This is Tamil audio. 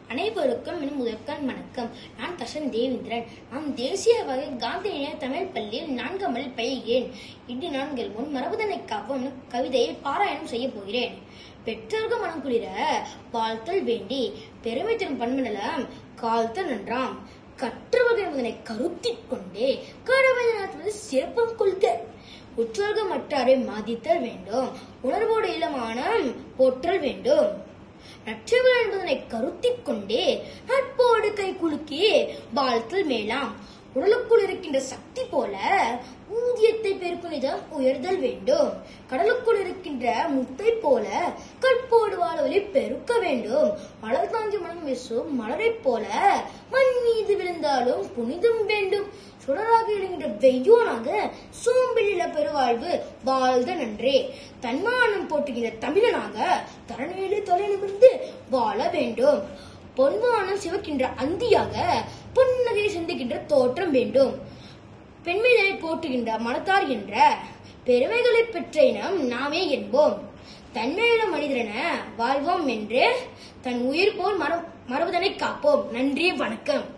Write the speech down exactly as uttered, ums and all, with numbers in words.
அனைவருக்கும் என் முதற்கண் வணக்கம். நான் தஷன் தேவேந்திரன். நான் தேசிய வகை காந்திய தமிழ் பள்ளியில் நான்காம் ஆண்டில் பயில்கிறேன். இன்று நான்கள் முன் மரபுதனை காப்பும் கவிதையை பாராயணம் செய்ய போகிறேன். பெற்றோர்கள் மனம் குளிர வாழ்த்தல் வேண்டி பெருமை தரும் பண்புநலம் கால்த்தல் நன்றாம். கற்றவர்கள் என்பதனை கருத்திற் கொண்டே கடமை நடத்துவது சிறப்பம் கொள்க. உற்றோர்கள் மற்றாரை மதித்தல் வேண்டும். உணர்வோடு இளமானம் போற்றல் வேண்டும். நற்றவர்கள் என்பதனை கருத்திற் கொண்டே நட்போடு கை குலுக்கி வாழ்த்தல் மேலாம். உடலுக்குள் இருக்கின்ற சக்தி போல ஊதியத்தை பெருக்குனிதம் உயர்தல் வேண்டும். கடலுக்குள் இருக்கின்ற முத்தை போல கற்போடு வாழ்வதை பெருக்க வேண்டும். மலர் தாங்கி மனம் வீசும் மலரை போல மண் மீது விழுந்தாலும் புனிதம் வேண்டும். சுடராக இருக்கின்ற வெய்யோனாக சோம்பில் பெருவாழ்வு வாழ்த நன்றே. தன்மானம் போட்டுகின்ற தமிழனாக தரணியிலே தொலைநிமிர்ந்து வாழ வேண்டும். பொன்வானம் சிவக்கின்ற அந்தியாக புன்னகையை சிந்துகின்ற தோற்றம் வேண்டும். பெண்மையை போற்றுகின்ற மனத்தார் என்ற பெருமைகளை பெற்ற இனம் நாமே என்போம். தன்மையுள்ள மனிதரென வாழ்வோம் என்று தன் உயிர் போல் மரபுதனை காப்போம். நன்றி, வணக்கம்.